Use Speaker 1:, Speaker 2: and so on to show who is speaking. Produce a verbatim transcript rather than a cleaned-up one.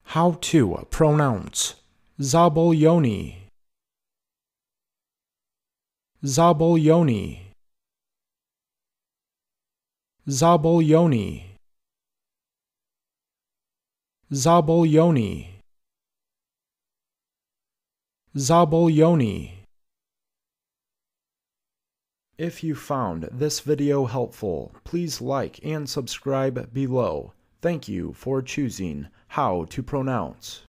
Speaker 1: How to pronounce Zabaglione. Zabaglione. Zabaglione. Zabaglione. Zabaglione. If you found this video helpful, please like and subscribe below. Thank you for choosing How to Pronounce.